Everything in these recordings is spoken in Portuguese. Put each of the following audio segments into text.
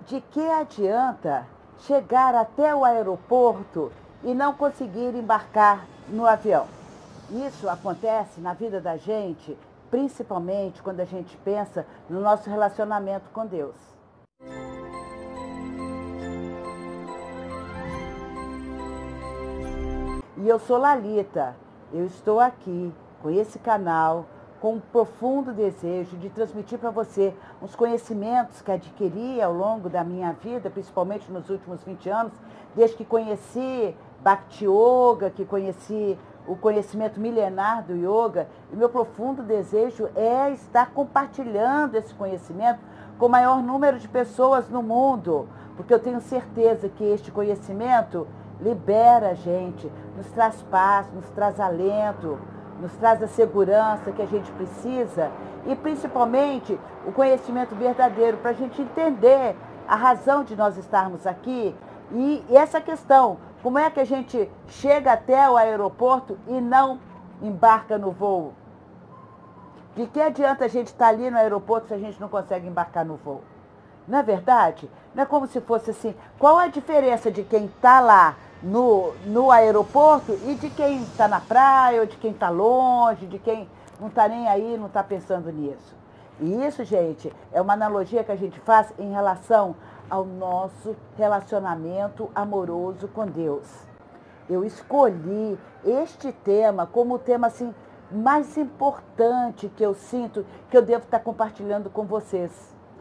De que adianta chegar até o aeroporto e não conseguir embarcar no avião? Isso acontece na vida da gente, principalmente quando a gente pensa no nosso relacionamento com Deus. E eu sou Lalita. Eu estou aqui com esse canal com um profundo desejo de transmitir para você os conhecimentos que adquiri ao longo da minha vida, principalmente nos últimos 20 anos, desde que conheci Bhakti Yoga, que conheci o conhecimento milenar do yoga. E meu profundo desejo é estar compartilhando esse conhecimento com o maior número de pessoas no mundo, porque eu tenho certeza que este conhecimento libera a gente, nos traz paz, nos traz alento, nos traz a segurança que a gente precisa e principalmente o conhecimento verdadeiro para a gente entender a razão de nós estarmos aqui e essa questão, como é que a gente chega até o aeroporto e não embarca no voo? De que adianta a gente estar ali no aeroporto se a gente não consegue embarcar no voo? Não é verdade? Não é como se fosse assim, qual a diferença de quem está lá no aeroporto e de quem está na praia, ou de quem está longe, de quem não está nem aí, não está pensando nisso? E isso, gente, é uma analogia que a gente faz em relação ao nosso relacionamento amoroso com Deus. Eu escolhi este tema como o tema assim, mais importante que eu sinto que eu devo estar compartilhando com vocês.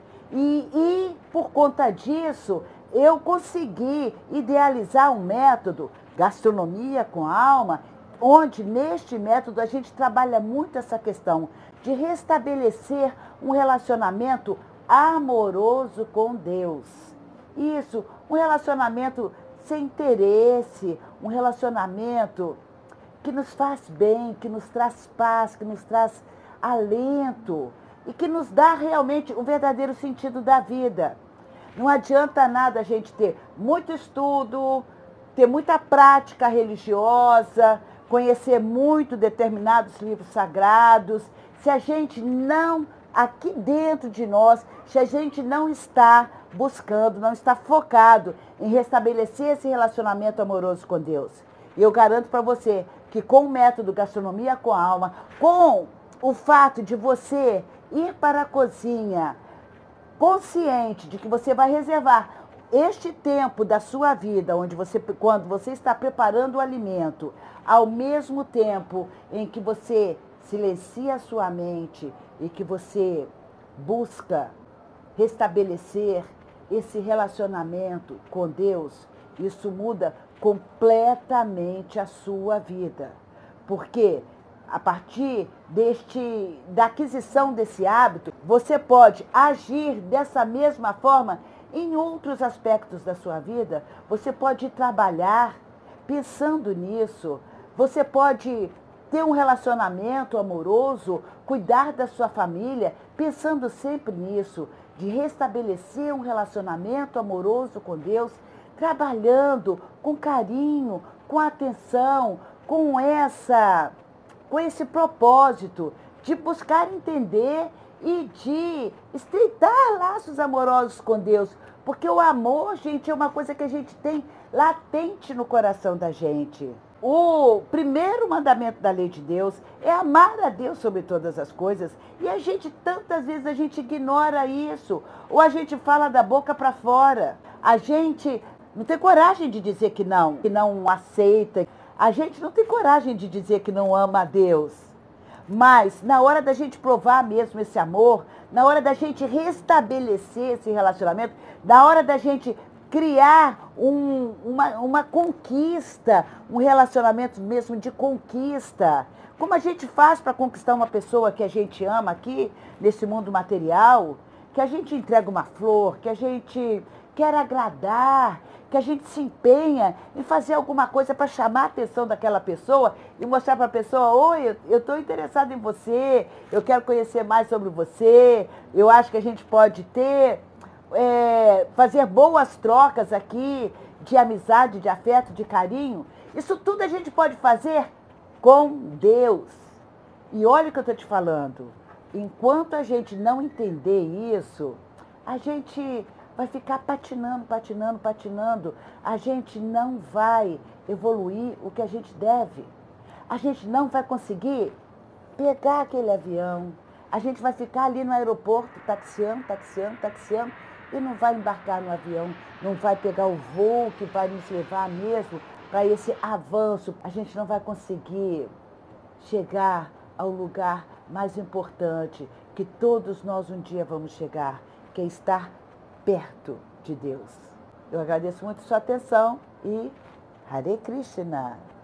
E por conta disso, eu consegui idealizar um método, Gastronomia com Alma, onde neste método a gente trabalha muito essa questão de restabelecer um relacionamento amoroso com Deus. Isso, um relacionamento sem interesse, um relacionamento que nos faz bem, que nos traz paz, que nos traz alento e que nos dá realmente o verdadeiro sentido da vida. Não adianta nada a gente ter muito estudo, ter muita prática religiosa, conhecer muito determinados livros sagrados, se a gente não, aqui dentro de nós, se a gente não está buscando, não está focado em restabelecer esse relacionamento amoroso com Deus. E eu garanto para você que com o método Gastronomia com Alma, com o fato de você ir para a cozinha consciente de que você vai reservar este tempo da sua vida, onde você, quando você está preparando o alimento, ao mesmo tempo em que você silencia a sua mente e que você busca restabelecer esse relacionamento com Deus, isso muda completamente a sua vida. Porque a partir da aquisição desse hábito, você pode agir dessa mesma forma em outros aspectos da sua vida. Você pode trabalhar pensando nisso. Você pode ter um relacionamento amoroso, cuidar da sua família, pensando sempre nisso, de restabelecer um relacionamento amoroso com Deus, trabalhando com carinho, com atenção, com esse propósito de buscar entender e de estreitar laços amorosos com Deus. Porque o amor, gente, é uma coisa que a gente tem latente no coração da gente. O primeiro mandamento da lei de Deus é amar a Deus sobre todas as coisas. E a gente, tantas vezes, a gente ignora isso. Ou a gente fala da boca para fora. A gente não tem coragem de dizer que não aceita. A gente não tem coragem de dizer que não ama a Deus. Mas, na hora da gente provar mesmo esse amor, na hora da gente restabelecer esse relacionamento, na hora da gente criar uma conquista, um relacionamento mesmo de conquista. Como a gente faz para conquistar uma pessoa que a gente ama aqui, nesse mundo material, que a gente entrega uma flor, que a gente quer agradar, que a gente se empenha em fazer alguma coisa para chamar a atenção daquela pessoa e mostrar para a pessoa, oi, eu estou interessado em você, eu quero conhecer mais sobre você, eu acho que a gente pode fazer boas trocas aqui de amizade, de afeto, de carinho. Isso tudo a gente pode fazer com Deus. E olha o que eu estou te falando, enquanto a gente não entender isso, a gente vai ficar patinando, patinando, patinando. A gente não vai evoluir o que a gente deve. A gente não vai conseguir pegar aquele avião. A gente vai ficar ali no aeroporto, taxiando, taxiando, taxiando, e não vai embarcar no avião, não vai pegar o voo que vai nos levar mesmo para esse avanço. A gente não vai conseguir chegar ao lugar mais importante que todos nós um dia vamos chegar, que é estar perto de Deus. Eu agradeço muito a sua atenção e Hare Krishna.